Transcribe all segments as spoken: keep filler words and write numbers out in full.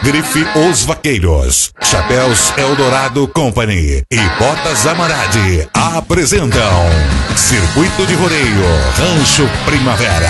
Grife Os Vaqueiros, Chapéus Eldorado Company e Botas Amaradi apresentam Circuito de Rodeio Rancho Primavera.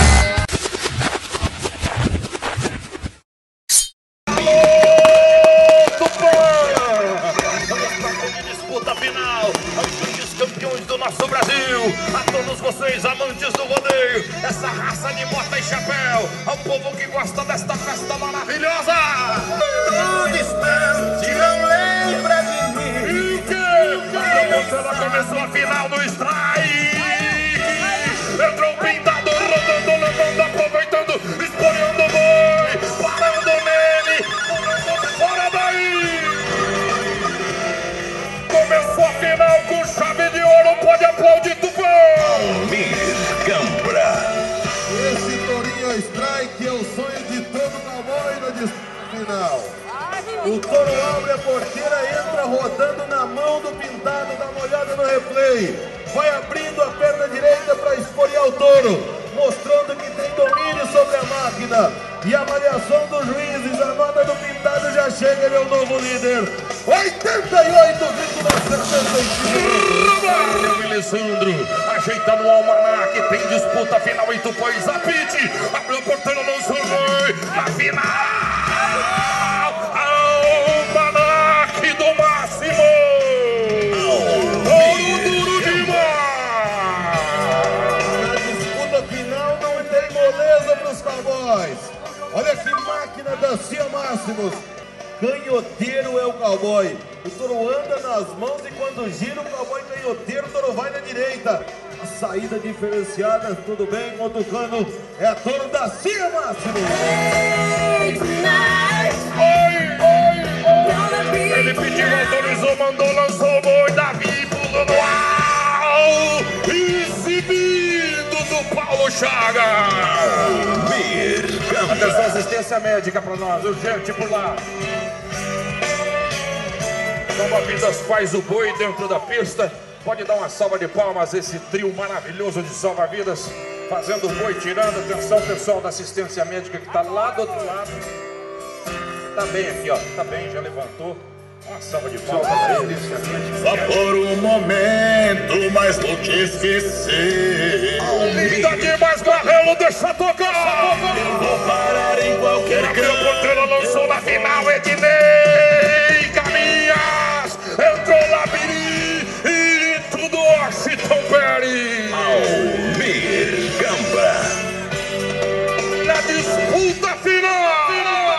Nosso Brasil, a todos vocês amantes do rodeio, essa raça de bota e chapéu, ao povo que gosta desta festa maravilhosa. Todo distante não lembra de mim. E o que? Quando começou a final do strike, entrou o pintado, rodando, levando, aproveitando, esporeando o boi, parando nele, fora daí. Começou a final com chave de ouro, pode aplaudir Tupã! Almir Gambra. Esse tourinho strike é o sonho de todo cowboy na disputa final. O touro abre a porteira, entra rodando na mão do pintado, dá uma olhada no replay. Vai abrindo a perna direita para esporear o touro, mostrando que tem domínio sobre a máquina. E a avaliação dos juízes, a nota do pintado já chega, ele é o novo líder. oitenta e oito vírgula setenta e cinco. Alessandro ajeita no almanac, tem disputa final em Tupã e Zapite. Abriu a porteira, lançou o boi na final. Almanac do Máximo. Ouro duro demais. Na disputa final não tem moleza para os cowboys. Olha que máquina da Cia Máximos. Canhoteiro é o cowboy. O touro anda nas mãos e quando gira o cowboy canhoteiro, o touro vai na direita. A saída diferenciada, tudo bem com o Tucano. É a touro da Cia Máximos. Oi, oi, oi. Ele pediu, autorizou, mandou, lançou o boi. Davi pulou no ar. Exibido do Paulo Chagas. Atenção, assistência médica para nós, urgente por lá. Salva-vidas faz o boi dentro da pista. Pode dar uma salva de palmas esse trio maravilhoso de salva-vidas, fazendo o boi, tirando. Atenção, pessoal da assistência médica que está lá do outro lado. Tá bem aqui, ó. Tá bem, já levantou. Uma salva de palmas. Só por um momento, mas vou te esquecer. Linda demais, Barrelo, deixa tocar. Eu vou parar em qualquer Abriu a canto. porteira, lançou na final, Ednei Caminhas, entrou Labiri e tudo Washington Perry. Almir Gambra. Na disputa final.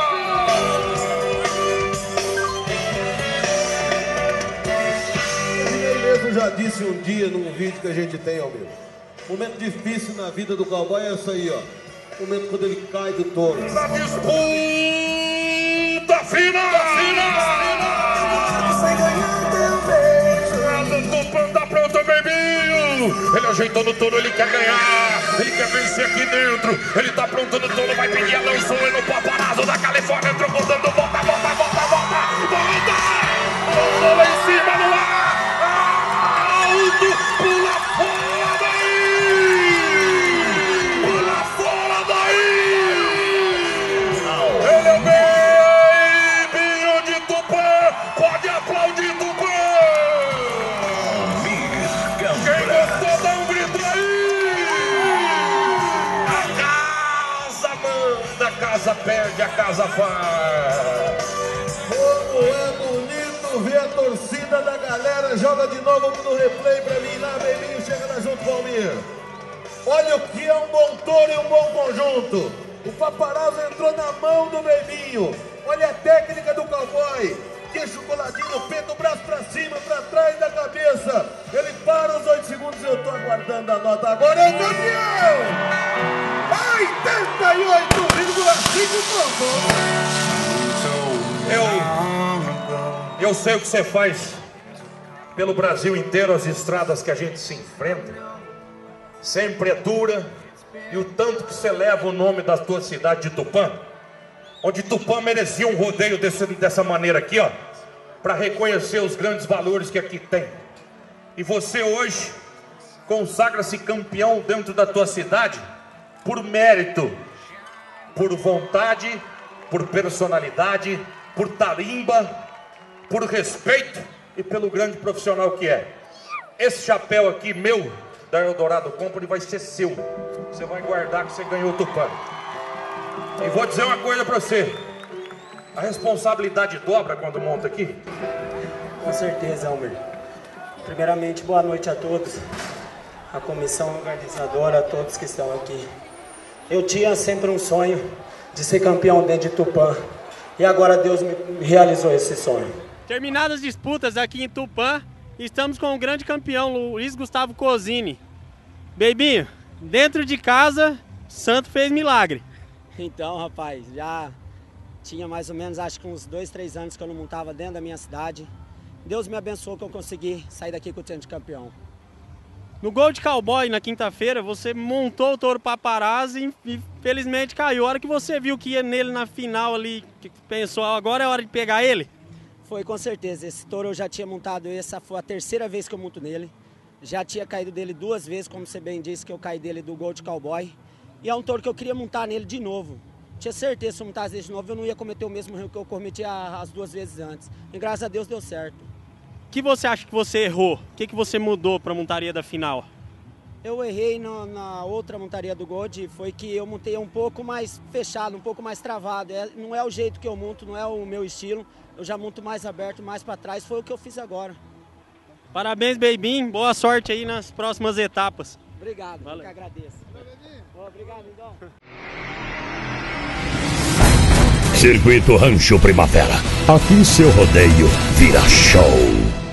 Eu já disse um dia num vídeo que a gente tem, Almir. Momento difícil na vida do cowboy é isso aí, ó. Momento quando ele cai do touro. Na disputa final. O Tupã tá pronto, bebinho. Ele ajeitou no touro, ele quer ganhar. Ele quer vencer aqui dentro. Ele tá pronto no touro, vai pedir a lançou no paparazzo da Califórnia. Entrou botando, volta, volta, volta, volta, volta. Voltou lá em cima no ar. Pula fora daí! Pula fora daí! Ele é o Bebinho de Tupã! Pode aplaudir Tupã! Quem gostou, dá um grito aí! A casa manda, a casa perde, a casa faz! Como é bonito ver a torcida da galera. Joga de novo no replay pra mim lá, Bebinho, chega lá junto com o Almir. Olha o que é um bom touro e um bom conjunto. O paparazzo entrou na mão do Bebinho. Olha a técnica do cowboy. Queixo coladinho no peito, o braço pra cima, pra trás da cabeça. Ele para os oito segundos e eu tô aguardando a nota. Agora é o campeão! oitenta e oito vírgula cinco pontos. Eu, eu sei o que você faz pelo Brasil inteiro, as estradas que a gente se enfrenta. Sempre é dura. E o tanto que você leva o nome da tua cidade de Tupã, onde Tupã merecia um rodeio desse, dessa maneira aqui, ó, para reconhecer os grandes valores que aqui tem. E você hoje consagra-se campeão dentro da tua cidade por mérito, por vontade, por personalidade por tarimba, por respeito e pelo grande profissional que é. Esse chapéu aqui, meu, da Eldorado Company, vai ser seu. Você vai guardar que você ganhou o Tupã. E vou dizer uma coisa pra você. A responsabilidade dobra quando monta aqui? Com certeza, Elmer. Primeiramente, boa noite a todos. A comissão organizadora, a todos que estão aqui. Eu tinha sempre um sonho de ser campeão dentro de Tupã. E agora Deus me realizou esse sonho. Terminadas as disputas aqui em Tupã, estamos com o grande campeão, Luiz Gustavo Cosini. Beibinho, dentro de casa, Santo fez milagre. Então, rapaz, já tinha mais ou menos, acho que uns dois, três anos que eu não montava dentro da minha cidade. Deus me abençoou que eu consegui sair daqui com o título de campeão. No gol de cowboy, na quinta-feira, você montou o touro paparazzi e felizmente caiu. A hora que você viu que ia nele na final ali, que pensou, agora é hora de pegar ele? Foi, com certeza. Esse touro eu já tinha montado, essa foi a terceira vez que eu monto nele. Já tinha caído dele duas vezes, como você bem disse, que eu caí dele do gol de cowboy. E é um touro que eu queria montar nele de novo. Tinha certeza que se eu montasse ele de novo, eu não ia cometer o mesmo erro que eu cometi as duas vezes antes. E graças a Deus deu certo. O que você acha que você errou? O que, que você mudou para a montaria da final? Eu errei no, na outra montaria do Gold, foi que eu montei um pouco mais fechado, um pouco mais travado. É, não é o jeito que eu monto, não é o meu estilo. Eu já monto mais aberto, mais para trás. Foi o que eu fiz agora. Parabéns, Beibinho. Boa sorte aí nas próximas etapas. Obrigado, Valeu. eu que agradeço. Obrigado, Lindão. Circuito Rancho Primavera. Aqui seu rodeio vira show.